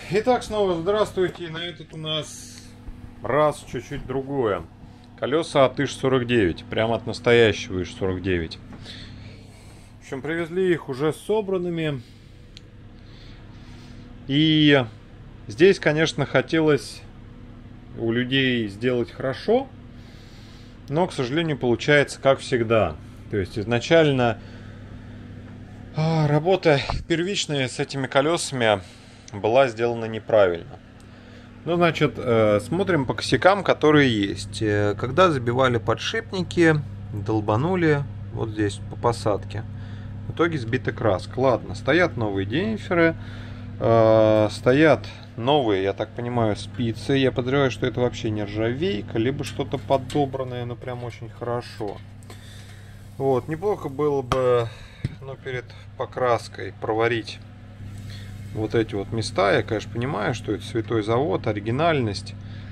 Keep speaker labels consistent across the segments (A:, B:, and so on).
A: Итак, снова здравствуйте. На этот у нас раз чуть-чуть другое. Колеса от ИЖ-49, прямо от настоящего ИЖ-49. В общем, привезли их уже собранными. И здесь, конечно, хотелось у людей сделать хорошо, но, к сожалению, получается как всегда. То есть изначально работа первичная с этими колесами была сделана неправильно. Ну, значит, смотрим по косякам, которые есть. Когда забивали подшипники, долбанули вот здесь по посадке. В итоге сбита краска. Ладно, стоят новые демпферы, стоят новые, я так понимаю, спицы. Я подозреваю, что это вообще не ржавейка, либо что-то подобранное, но прям очень хорошо. Вот, неплохо было бы, ну, перед покраской проварить вот эти вот места. Я, конечно, понимаю, что это святой завод, оригинальность,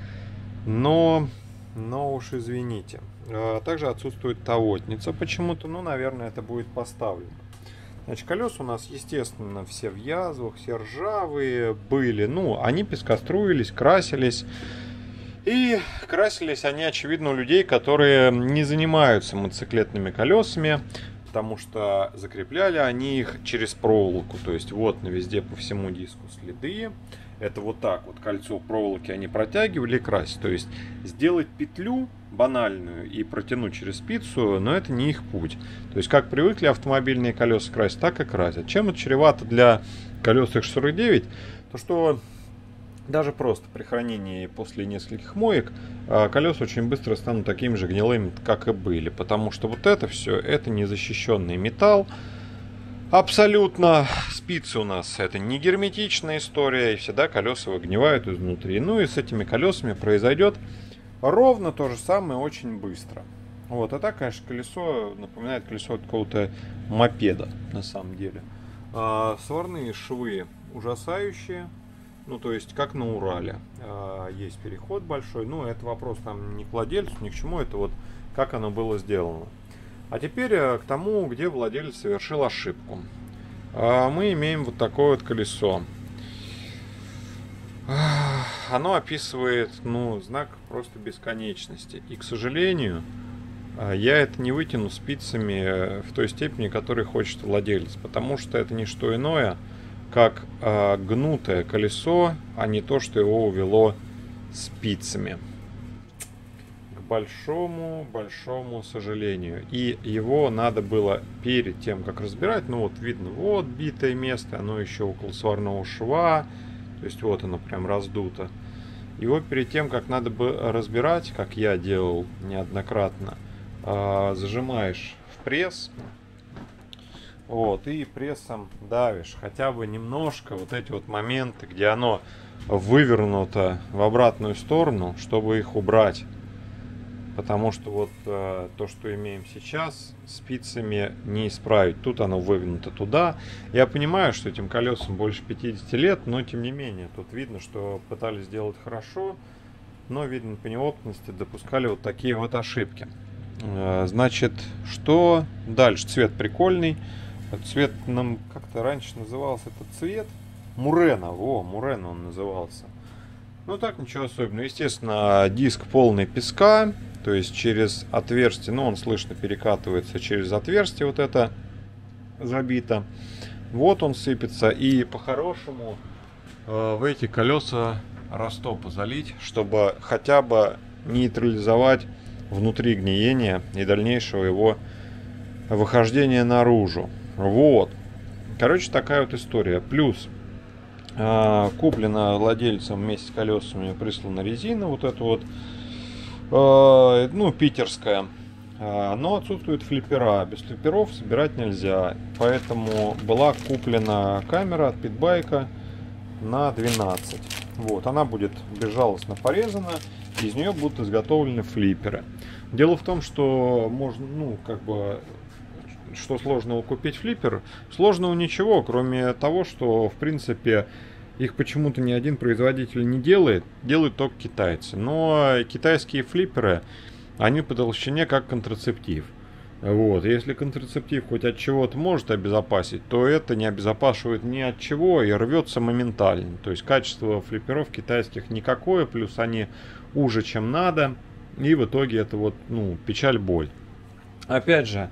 A: но уж извините. Также отсутствует тавотница почему-то, ну, наверное, это будет поставлено. Значит, колеса у нас, естественно, все в язвах, все ржавые были. Ну, они пескоструились, красились. И красились они, очевидно, у людей, которые не занимаются мотоциклетными колесами, потому что закрепляли они их через проволоку. То есть вот на везде по всему диску следы. Это вот так вот кольцо проволоки они протягивали и красили. То есть сделать петлю банальную и протянуть через спицу, но это не их путь. То есть как привыкли автомобильные колеса красить, так и красят. Чем это чревато для колес Х49? То что даже просто при хранении после нескольких моек колеса очень быстро станут такими же гнилыми, как и были. Потому что вот это все, это незащищенный металл. Абсолютно. Спицы у нас это не герметичная история, и всегда колеса выгнивают изнутри. Ну и с этими колесами произойдет ровно то же самое очень быстро. Вот, а так, конечно, колесо напоминает колесо какого-то мопеда, на самом деле. Сварные швы ужасающие. Ну, то есть, как на Урале. Есть переход большой. Ну, это вопрос там не к владельцу, ни к чему. Это вот как оно было сделано. А теперь к тому, где владелец совершил ошибку. Мы имеем вот такое вот колесо. Оно описывает, ну, знак просто бесконечности. И, к сожалению, я это не вытяну спицами в той степени, которой хочет владелец. Потому что это не что иное, как гнутое колесо, а не то, что его увело спицами. К большому сожалению. И его надо было перед тем, как разбирать, ну вот видно, вот битое место, оно еще около сварного шва, то есть вот оно прям раздуто. Его перед тем, как надо бы разбирать, как я делал неоднократно, зажимаешь в пресс. Вот, и прессом давишь хотя бы немножко вот эти вот моменты, где оно вывернуто в обратную сторону, чтобы их убрать. Потому что вот то, что имеем сейчас, спицами не исправить. Тут оно выгнуто туда. Я понимаю, что этим колесам больше 50 лет, но тем не менее, тут видно, что пытались сделать хорошо, но, видно, по неопытности допускали вот такие вот ошибки. Значит, что дальше? Цвет прикольный. Цвет нам как-то раньше назывался этот цвет Мурена. Мурена он назывался. Ну так, ничего особенного. Естественно, диск полный песка. То есть через отверстие, ну он слышно перекатывается через отверстие, вот это забито. Вот он сыпется. И по-хорошему в эти колеса растопа залить, чтобы хотя бы нейтрализовать внутри гниения и дальнейшего его выхождения наружу. Вот. Короче, такая вот история. Плюс куплена владельцем вместе с колесами, прислана резина вот эта вот, ну, питерская. Но отсутствуют флиппера. Без флипперов собирать нельзя. Поэтому была куплена камера от питбайка на 12. Вот. Она будет безжалостно порезана. Из нее будут изготовлены флипперы. Дело в том, что можно, ну, как бы, что сложного купить флиппер? Сложного ничего, кроме того, что, в принципе, их почему-то ни один производитель не делает. Делают только китайцы. Но китайские флипперы, они по толщине как контрацептив. Вот. Если контрацептив хоть от чего-то может обезопасить, то это не обезопасивает ни от чего и рвется моментально. То есть качество флипперов китайских никакое, плюс они уже, чем надо. И в итоге это вот, ну, печаль-боль. Опять же,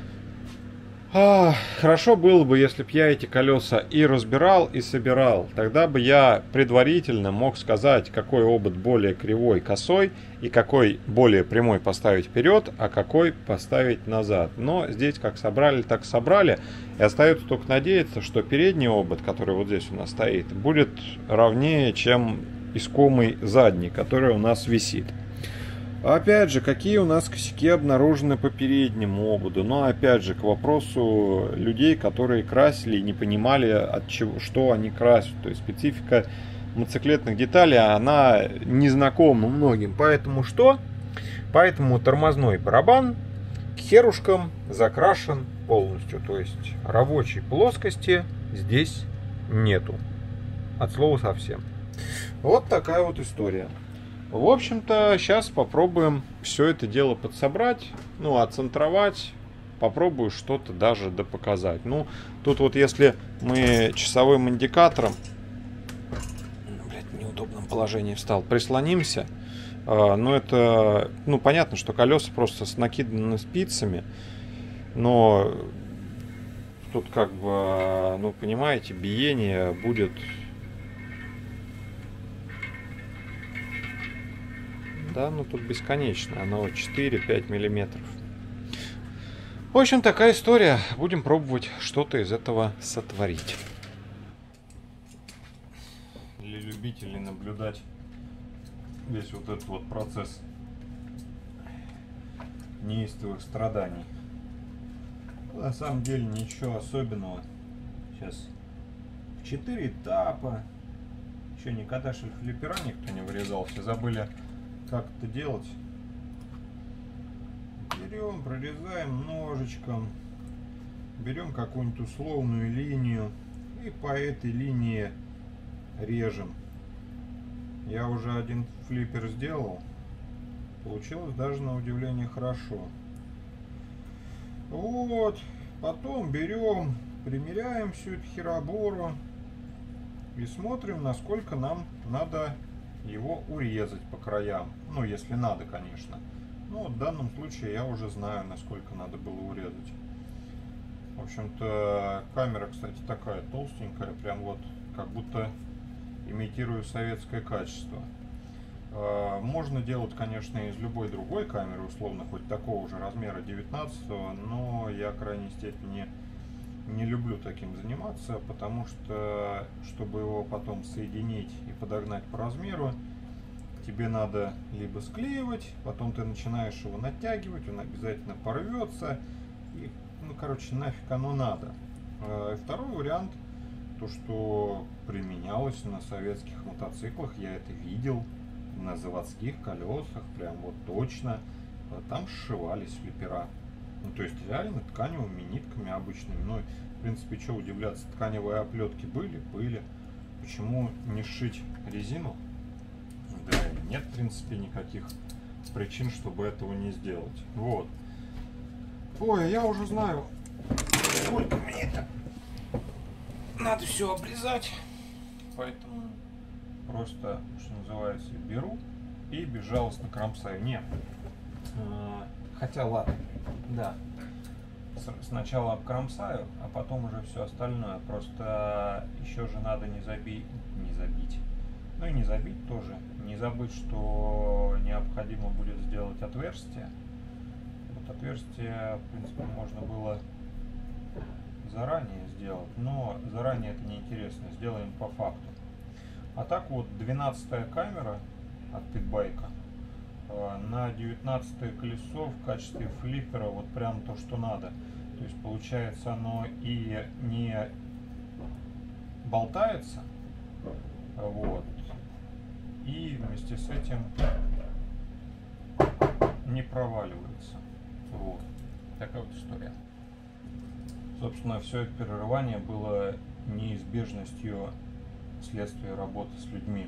A: хорошо было бы, если бы я эти колеса и разбирал, и собирал. Тогда бы я предварительно мог сказать, какой обод более кривой, косой, и какой более прямой поставить вперед, а какой поставить назад. Но здесь как собрали, так собрали. И остается только надеяться, что передний обод, который вот здесь у нас стоит, будет ровнее, чем искомый задний, который у нас висит. Опять же, какие у нас косяки обнаружены по переднему ободу? Но опять же, к вопросу людей, которые красили и не понимали, от чего, что они красят. То есть специфика мотоциклетных деталей, она не знакома многим. Поэтому что? Поэтому тормозной барабан к херушкам закрашен полностью. То есть рабочей плоскости здесь нету. От слова совсем. Вот такая вот история. В общем-то, сейчас попробуем все это дело подсобрать, ну, отцентровать, попробую что-то даже допоказать. Ну, тут вот если мы часовым индикатором, блядь, в неудобном положении встал, прислонимся, ну, это, ну, понятно, что колеса просто накиданы спицами, но тут как бы, ну, понимаете, биение будет... Да, ну тут бесконечно, оно 4-5 миллиметров. В общем, такая история. Будем пробовать что-то из этого сотворить. Для любителей наблюдать весь вот этот вот процесс неистовых страданий. На самом деле ничего особенного. Сейчас в 4 этапа. Еще никогда флиппера никто не вырезал. Все забыли, как это делать. Берем, прорезаем ножичком, берем какую-нибудь условную линию и по этой линии режем. Я уже один флиппер сделал, получилось даже на удивление хорошо. Вот, потом берем, примеряем всю эту херобору и смотрим, насколько нам надо его урезать по краям. Ну, если надо, конечно. Ну, в данном случае я уже знаю, насколько надо было урезать. В общем-то, камера, кстати, такая толстенькая, прям вот как будто имитирую советское качество. Можно делать, конечно, из любой другой камеры, условно, хоть такого же размера 19-го, но я в крайней степени не люблю таким заниматься, потому что, чтобы его потом соединить и подогнать по размеру, тебе надо либо склеивать, потом ты начинаешь его натягивать, он обязательно порвется, и, ну, короче, нафиг оно надо. Второй вариант, то, что применялось на советских мотоциклах, я это видел, на заводских колесах, прям вот точно, там сшивались флиппера. Ну, то есть реально тканевыми нитками обычными. Ну, в принципе, что удивляться, тканевые оплетки были. Почему не сшить резину? Да, нет, в принципе, никаких причин, чтобы этого не сделать. Вот. Ой, я уже знаю, сколько мне это надо все обрезать. Поэтому просто, что называется, беру и безжалостно кромсаю. Нет. Хотя ладно, да. Сначала обкромсаю, а потом уже все остальное. Просто еще же надо не забить. Ну и не забить тоже. Не забыть, что необходимо будет сделать отверстие. Вот отверстие, в принципе, можно было заранее сделать, но заранее это неинтересно. Сделаем по факту. А так вот, 12-я камера от Питбайка. На 19 колесо в качестве флиппера вот прям то, что надо. То есть получается, оно и не болтается, вот, и вместе с этим не проваливается. Вот такая вот история. Собственно, все это перерывание было неизбежностью следствия работы с людьми.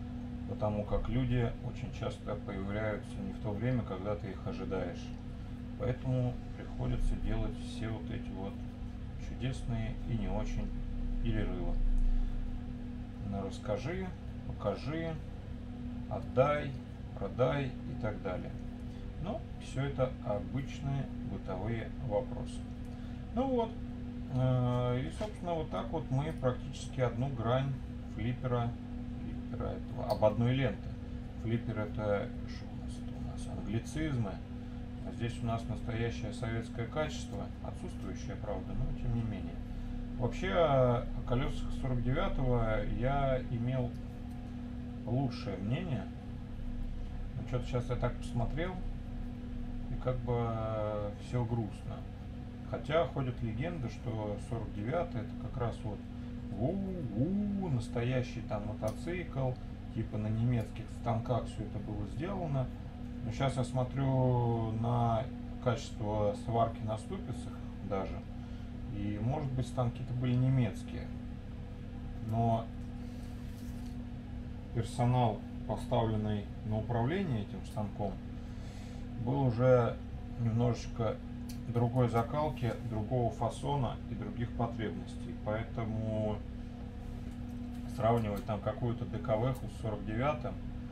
A: Потому как люди очень часто появляются не в то время, когда ты их ожидаешь. Поэтому приходится делать все вот эти вот чудесные и не очень перерывы. Расскажи, покажи, отдай, продай и так далее. Но все это обычные бытовые вопросы. Ну вот, и собственно вот так вот мы практически одну грань флиппера этого, ободной ленты. Флиппер это что у нас англицизмы. А здесь у нас настоящее советское качество, отсутствующее, правда, но тем не менее. Вообще о колесах 49-го я имел лучшее мнение. Но что-то сейчас я так посмотрел, и как бы все грустно. Хотя ходят легенды, что 49-й это как раз вот настоящий там мотоцикл, типа на немецких станках все это было сделано. Но сейчас я смотрю на качество сварки на ступицах даже, и может быть станки-то были немецкие, но персонал, поставленный на управление этим станком, был уже немножечко другой закалки, другого фасона и других потребностей. Поэтому сравнивать там какую-то ДКВ с 49-м,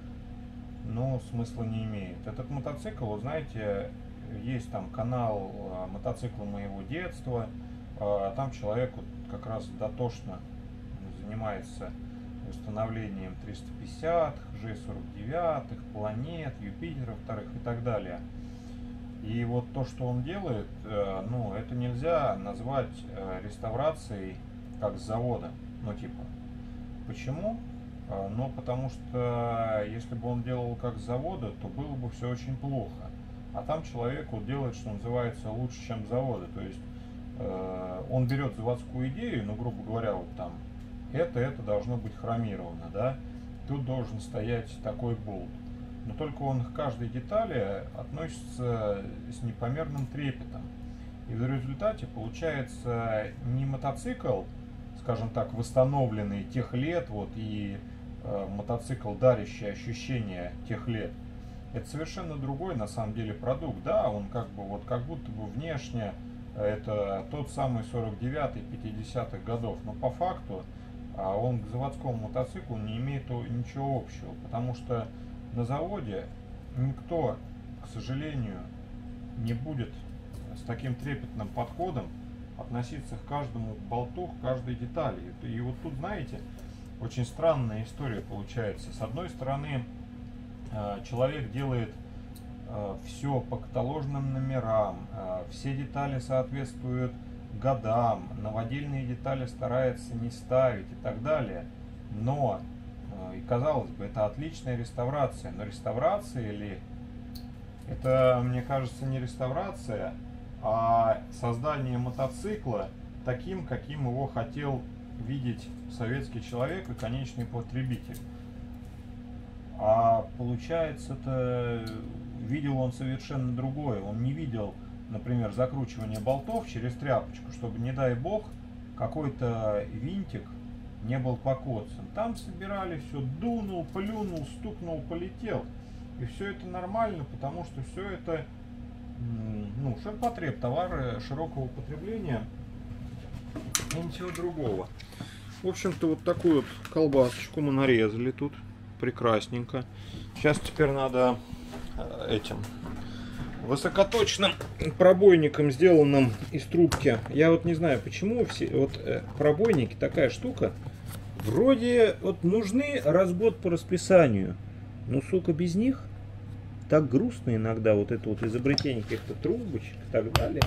A: ну, смысла не имеет. Этот мотоцикл, вы знаете, есть там канал мотоцикла моего детства, там человек вот как раз дотошно занимается установлением 350-х, G49-х, планет, Юпитеров вторых и так далее. И вот то, что он делает, ну, это нельзя назвать реставрацией как с завода. Ну, типа, почему? Ну, потому что если бы он делал как с завода, то было бы все очень плохо. А там человек вот делает, что называется, лучше, чем с завода. То есть он берет заводскую идею, ну, грубо говоря, вот там, это должно быть хромировано, да? Тут должен стоять такой болт. Но только он к каждой детали относится с непомерным трепетом. И в результате получается не мотоцикл, скажем так, восстановленный тех лет, вот, и мотоцикл, дарящий ощущения тех лет. Это совершенно другой, на самом деле, продукт. Да, он как бы, вот, как будто бы внешне это тот самый 49-й, 50-х годов. Но по факту он к заводскому мотоциклу не имеет ничего общего. Потому что на заводе никто, к сожалению, не будет с таким трепетным подходом относиться к каждому болту, к каждой детали. И вот тут, знаете, очень странная история получается. С одной стороны, человек делает все по каталожным номерам, все детали соответствуют годам, новодельные детали старается не ставить и так далее. Но, и казалось бы, это отличная реставрация, но реставрация ли? Это, мне кажется, не реставрация, а создание мотоцикла таким, каким его хотел видеть советский человек и конечный потребитель. А получается-то видел он совершенно другое. Он не видел, например, закручивание болтов через тряпочку, чтобы, не дай бог, какой-то винтик не был покоцан. Там собирали все, дунул, плюнул, стукнул, полетел. И все это нормально, потому что все это, ну, ширпотреб, товары широкого потребления и ничего другого. В общем-то, вот такую вот колбасочку мы нарезали тут. Прекрасненько. Сейчас теперь надо этим высокоточным пробойником, сделанным из трубки. Я вот не знаю, почему все вот пробойники, такая штука, вроде вот нужны раз в год по расписанию. Но, сука, без них так грустно иногда, вот это вот изобретение каких-то трубочек и так далее.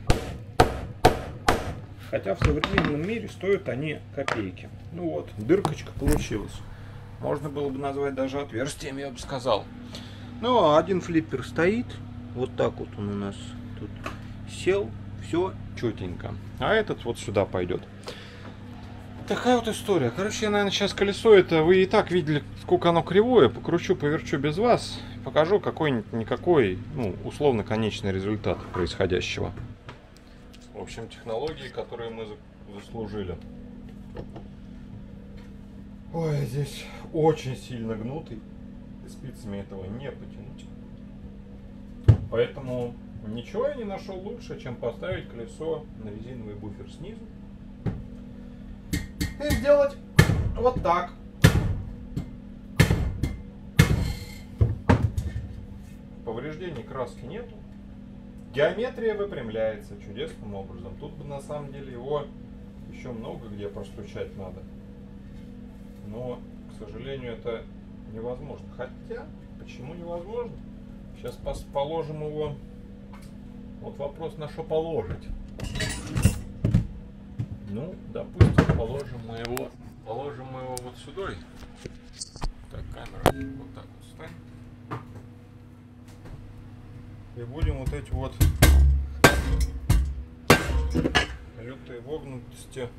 A: Хотя в современном мире стоят они копейки. Ну вот, дыркочка получилась. Можно было бы назвать даже отверстием, я бы сказал. Ну, а один флиппер стоит. Вот так вот он у нас тут сел. Все четенько. А этот вот сюда пойдет. Такая вот история. Короче, я, наверное, сейчас колесо это... Вы и так видели, сколько оно кривое. Покручу, поверчу без вас. Покажу какой-никакой, ну, условно конечный результат происходящего. В общем, технологии, которые мы заслужили. Ой, здесь очень сильно гнутый. И спицами этого не потянуть. Поэтому Ничего я не нашел лучше, чем поставить колесо на резиновый буфер снизу и сделать вот так. Повреждений краски нету. Геометрия выпрямляется чудесным образом. Тут бы на самом деле его еще много где простучать надо. Но, к сожалению, это невозможно. Хотя, почему невозможно? Сейчас положим его. Вот вопрос, на что положить. Ну, допустим, положим мы его вот сюда. Так, камера вот так вот ставим. И будем вот эти вот лютые вогнутости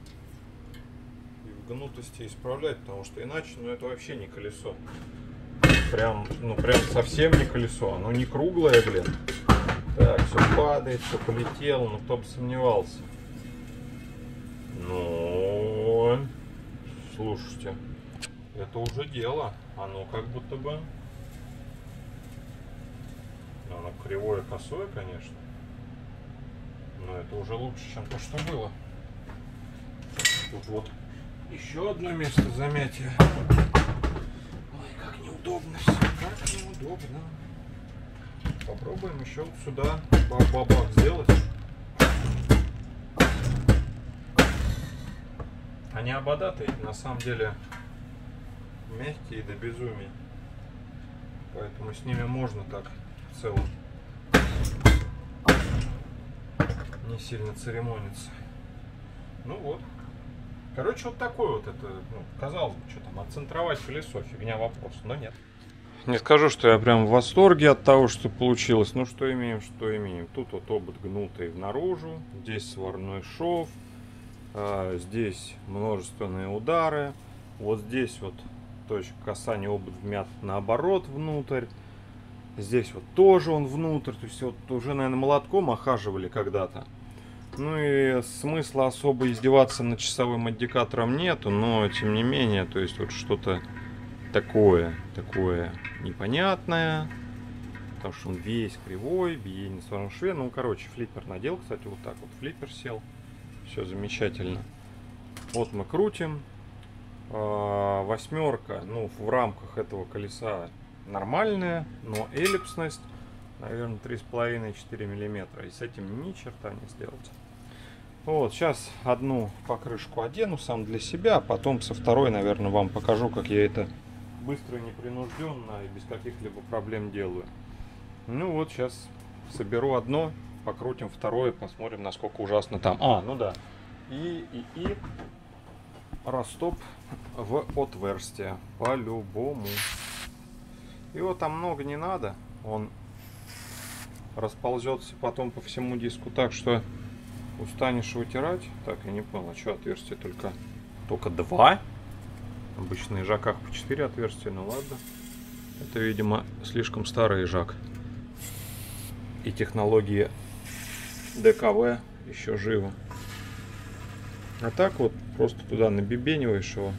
A: и вгнутости исправлять, потому что иначе, ну, это вообще не колесо. Прям совсем не колесо. Оно не круглое, блин. Так, все падает, все полетело, но кто бы сомневался. Ну, слушайте, это уже дело. Оно как будто бы... Оно кривое, косое, конечно. Но это уже лучше, чем то, что было. Тут вот еще одно место замятия. Ой, как неудобно все, как неудобно. Попробуем еще вот сюда бабах сделать. Они ободатые, на самом деле мягкие до безумия. Поэтому с ними можно так в целом не сильно церемониться. Ну вот. Короче, вот такой вот это, ну, казалось бы, что там, отцентровать колесо, фигня вопрос, но нет. Не скажу, что я прям в восторге от того, что получилось. Ну, что имеем, что имеем. Тут вот обод гнутый наружу, здесь сварной шов, здесь множественные удары. Вот здесь вот точка касания, обод вмят наоборот внутрь. Здесь вот тоже он внутрь. То есть вот уже, наверное, молотком охаживали когда-то. Ну и смысла особо издеваться над часовым индикатором нету, но тем не менее, то есть вот что-то такое непонятное, потому что он весь кривой, биение на сварном шве. Ну, короче, флиппер надел, кстати, вот так вот флиппер сел, все замечательно. Вот мы крутим, восьмерка, ну, в рамках этого колеса нормальная, но эллипсность, наверное, 3,5-4 миллиметра, и с этим ни черта не сделать. Вот, сейчас одну покрышку одену сам для себя, а потом со второй, наверное, вам покажу, как я это быстро и непринужденно и без каких-либо проблем делаю. Ну вот, сейчас соберу одно, покрутим второе, посмотрим, насколько ужасно там. Ну да. И растоп в отверстие, по-любому. Его там много не надо, он расползется потом по всему диску так, что устанешь вытирать. Так, я не понял, а что отверстие только 2? Обычно на ижаках по 4 отверстия, ну ладно. Это, видимо, слишком старый ижак. И технологии ДКВ еще живы. А так вот, просто туда набибениваешь его.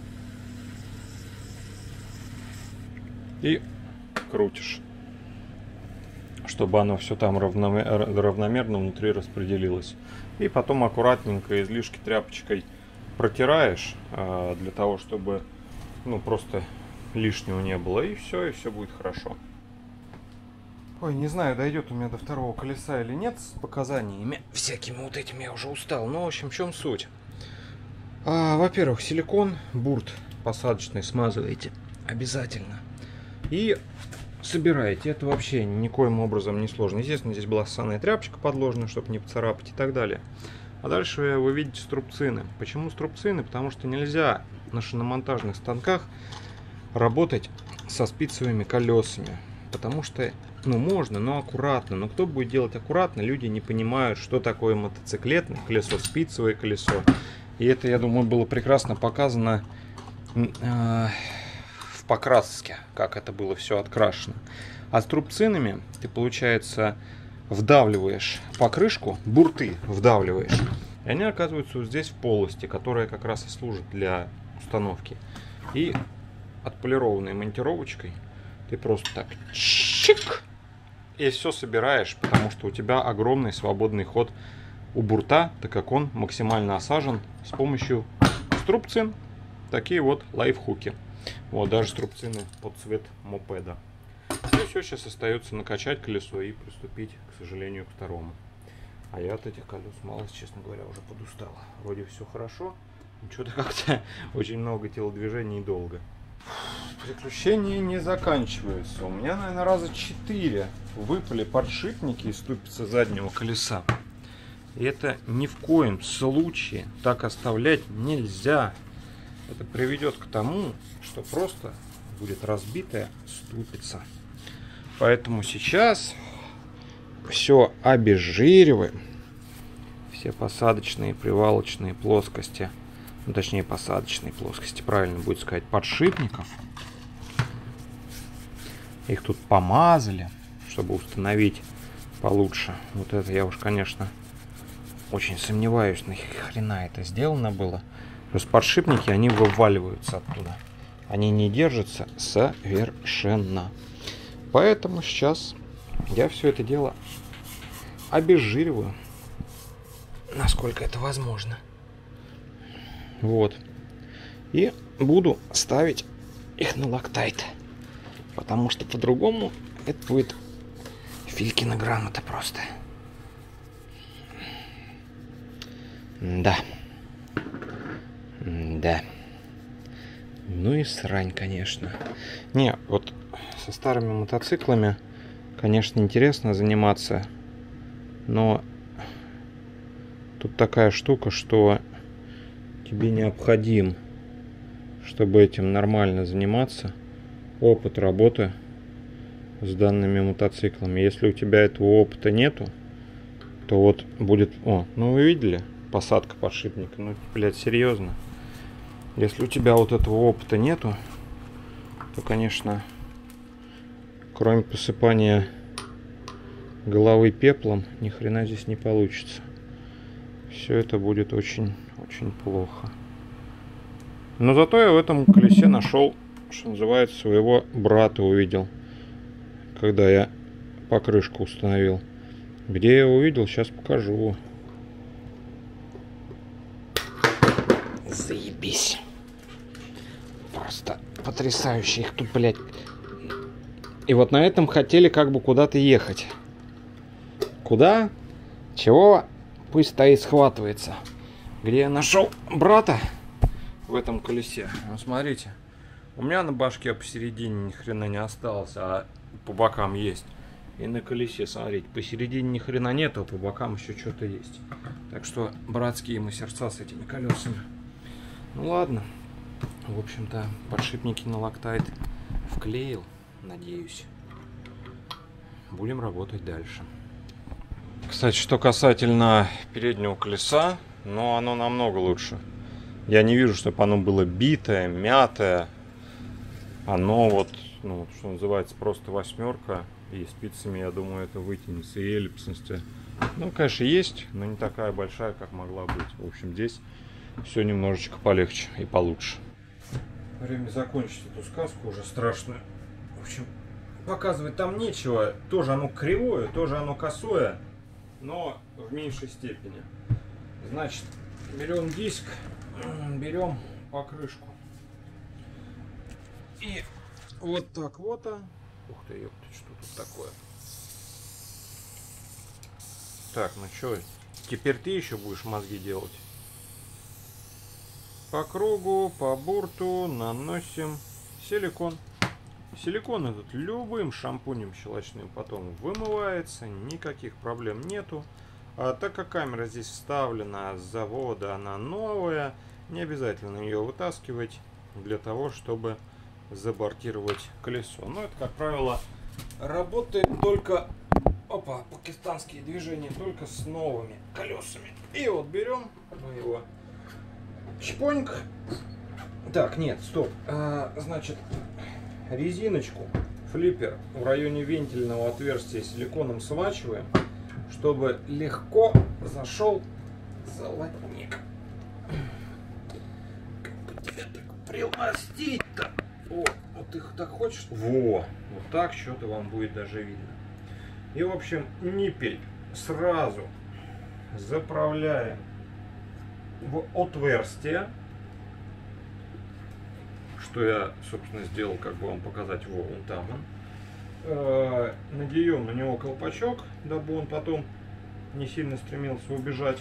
A: И крутишь. Чтобы оно все там равномерно внутри распределилось. И потом аккуратненько излишки тряпочкой протираешь, для того, чтобы, ну, просто лишнего не было. И все будет хорошо. Ой, не знаю, дойдет у меня до второго колеса или нет с показаниями всякими вот этими, я уже устал. Но, в общем, в чем суть? Во-первых, силикон, бурт посадочный смазываете обязательно. И собираете. Это вообще никоим образом не сложно. Естественно, здесь была ссаная тряпочка подложена, чтобы не поцарапать и так далее. А дальше вы видите струбцины. Почему струбцины? Потому что нельзя на шиномонтажных станках работать со спицевыми колесами. Потому что, ну, можно, но аккуратно. Но кто будет делать аккуратно? Люди не понимают, что такое мотоциклетное колесо, спицевое колесо. И это, я думаю, было прекрасно показано в покраске, как это было все открашено. А с трубцинами ты, получается, вдавливаешь покрышку, бурты вдавливаешь, и они оказываются вот здесь в полости, которая как раз и служит для установки. И отполированной монтировочкой ты просто так чик, и все собираешь, потому что у тебя огромный свободный ход у бурта, так как он максимально осажен с помощью струбцин. Такие вот лайфхуки. Вот, даже струбцины под цвет мопеда. И все, сейчас остается накачать колесо и приступить, к сожалению, к второму. А я от этих колес мало, честно говоря, уже подустал. Вроде все хорошо, но что-то как-то очень много телодвижений и долго. Приключения не заканчиваются. У меня, наверное, раза 4 выпали подшипники из ступицы заднего колеса. И это ни в коем случае так оставлять нельзя. Это приведет к тому, что просто будет разбитая ступица. Поэтому сейчас все обезжириваем. Все посадочные, привалочные плоскости. Ну, точнее, посадочные плоскости, правильно будет сказать, подшипников. Их тут помазали, чтобы установить получше. Вот это я уж, конечно, очень сомневаюсь, нахрена это сделано было. Просто подшипники, они вываливаются оттуда. Они не держатся совершенно. Поэтому сейчас я все это дело обезжириваю, насколько это возможно. Вот. И буду ставить их на локтайт. Потому что по-другому это будет Филькина грамота просто. Да. Да. Ну и срань, конечно. Не, вот со старыми мотоциклами, конечно, интересно заниматься. Но тут такая штука, что тебе необходим, чтобы этим нормально заниматься, опыт работы с данными мотоциклами. Если у тебя этого опыта нету, то вот будет... О, ну вы видели? Посадка подшипника. Ну, блядь, серьезно. Если у тебя вот этого опыта нету, то, конечно, кроме посыпания головы пеплом, ни хрена здесь не получится. Все это будет очень плохо. Но зато я в этом колесе нашел, что называется, своего брата увидел, когда я покрышку установил. Где я его увидел, сейчас покажу. Заебись. Просто потрясающе. Их тут, блядь. И вот на этом хотели как бы куда-то ехать. Куда? Чего? Пусть стоит, схватывается. Где я нашел брата в этом колесе? Ну, смотрите. У меня на башке посередине ни хрена не осталось, а по бокам есть. И на колесе, смотрите, посередине ни хрена нету, а по бокам еще что-то есть. Так что братские мы сердца с этими колесами. Ну ладно. В общем-то, подшипники на локтайт вклеил, надеюсь. Будем работать дальше. Кстати, что касательно переднего колеса, но оно намного лучше. Я не вижу, чтобы оно было битое, мятое. Оно вот, ну, что называется, просто восьмерка. И спицами, я думаю, это вытянется. И эллипсности, ну, конечно, есть, но не такая большая, как могла быть. В общем, здесь все немножечко полегче и получше. Время закончить эту сказку уже страшную. В общем, показывать там нечего. Тоже оно кривое, тоже оно косое, но в меньшей степени. Значит, берем диск, берем покрышку. И вот так вот. Ух ты, ёпта, что тут такое? Так, ну что, теперь ты еще будешь мозги делать? По кругу, по бурту наносим силикон. Силикон этот любым шампунем щелочным потом вымывается, никаких проблем нету. А так как камера здесь вставлена с завода, она новая, не обязательно ее вытаскивать для того, чтобы забортировать колесо. Но это, как правило, работает только, опа, пакистанские движения, только с новыми колесами. И вот берем мы его, чпоньк. Так, нет, стоп. Значит, резиночку, флиппер в районе вентильного отверстия силиконом смачиваем, чтобы легко зашел золотник. Как бы тебя так примостить-то? О, вот ты так хочешь? Во, вот так что-то вам будет даже видно. И, в общем, ниппель сразу заправляем в отверстие, что я, собственно, сделал, как бы вам показать, вон там он. Надеем на него колпачок, дабы он потом не сильно стремился убежать.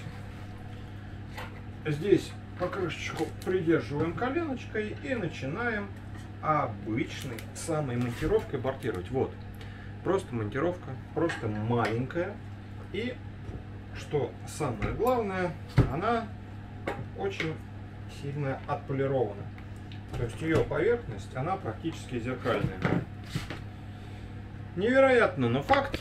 A: Здесь покрышечку придерживаем коленочкой и начинаем обычной самой монтировкой бортировать. Вот, просто монтировка, просто маленькая. И, что самое главное, она очень сильно отполирована. То есть ее поверхность, она практически зеркальная. Невероятно, но факт.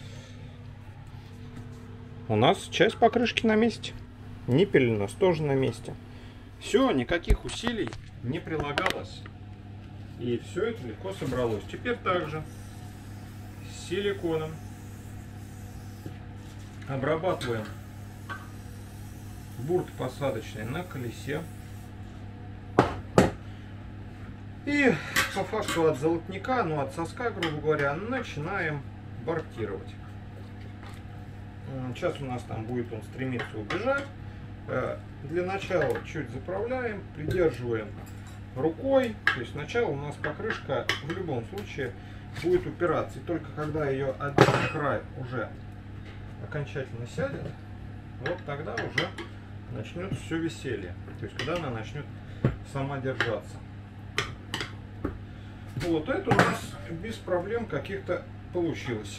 A: У нас часть покрышки на месте. Ниппель у нас тоже на месте. Все, никаких усилий не прилагалось. И все это легко собралось. Теперь также с силиконом обрабатываем бурт посадочный на колесе. И по факту от золотника, ну от соска, грубо говоря, начинаем бортировать. Сейчас у нас там будет он стремиться убежать. Для начала чуть заправляем, придерживаем рукой. То есть сначала у нас покрышка в любом случае будет упираться. И только когда ее один край уже окончательно сядет, вот тогда уже начнется все веселье. То есть когда она начнет сама держаться. Вот это у нас без проблем каких-то получилось.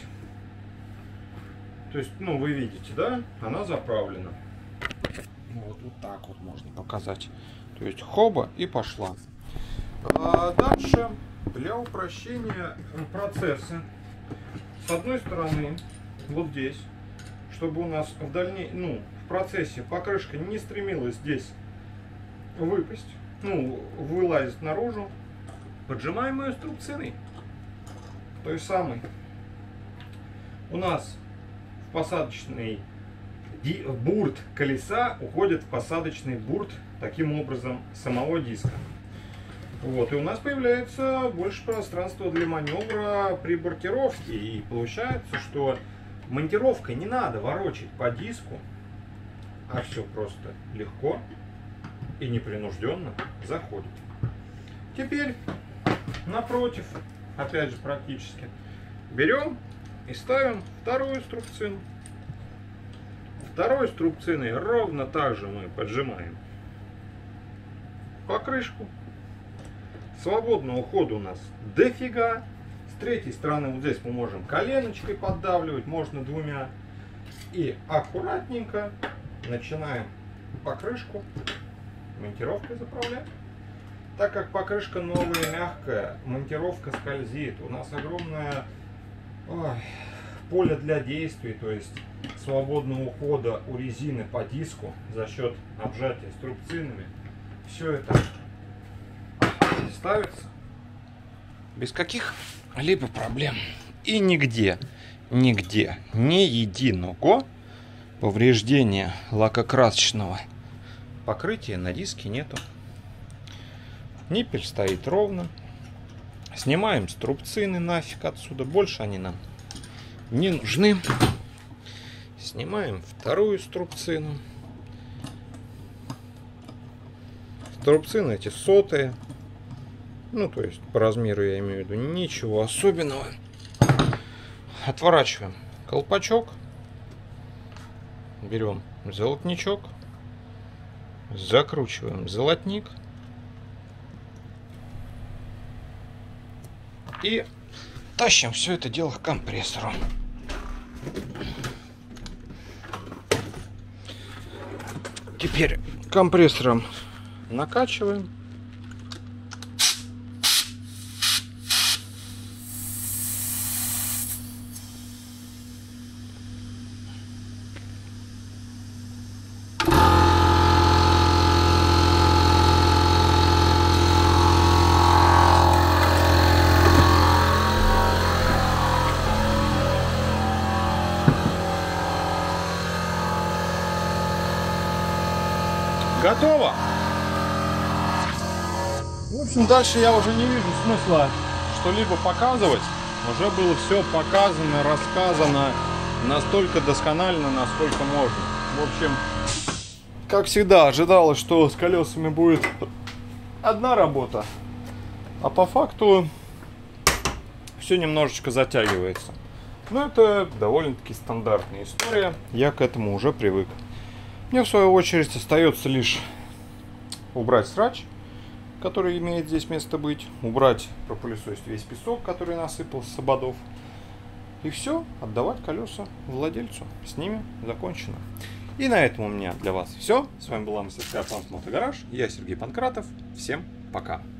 A: То есть, ну, вы видите, да, она заправлена. Вот так вот можно показать. То есть хоба и пошла. А дальше для упрощения процесса, с одной стороны, вот здесь, чтобы у нас в процессе покрышка не стремилась здесь выпасть, вылазить наружу, поджимаем ее струбциной. Той самой. У нас в посадочный бурт колеса уходит в посадочный бурт, таким образом, самого диска. Вот, и у нас появляется больше пространства для маневра при бортировке. И получается, что монтировкой не надо ворочать по диску, а все просто легко и непринужденно заходит. Теперь напротив, опять же практически, берем и ставим вторую струбцину. Второй струбциной ровно так же мы поджимаем покрышку. Свободного хода у нас дофига. С третьей стороны вот здесь мы можем коленочкой поддавливать, можно двумя. И аккуратненько начинаем покрышку монтировкой заправлять. Так как покрышка новая и мягкая, монтировка скользит. У нас огромное поле для действий, то есть свободного ухода у резины по диску за счет обжатия струбцинами. Все это ставится без каких-либо проблем. И нигде ни единого повреждения лакокрасочного покрытия на диске нету. Ниппель стоит ровно. Снимаем струбцины нафиг отсюда. Больше они нам не нужны. Снимаем вторую струбцину. Струбцины эти сотые. Ну, то есть по размеру я имею в виду ничего особенного. Отворачиваем колпачок. Берем золотничок. Закручиваем золотник. И тащим все это дело к компрессору. Теперь компрессором накачиваем. Готово! В общем, дальше я уже не вижу смысла что-либо показывать. Уже было все показано, рассказано настолько досконально, насколько можно. В общем, как всегда, ожидалось, что с колесами будет одна работа, а по факту все немножечко затягивается. Но это довольно-таки стандартная история, я к этому уже привык. Мне в свою очередь остается лишь убрать срач, который имеет здесь место быть, убрать, пропылесосить весь песок, который насыпался с ободов, и все, отдавать колеса владельцу. С ними закончено. И на этом у меня для вас все. С вами была мастерская Панк Мотогараж. Я Сергей Панкратов. Всем пока.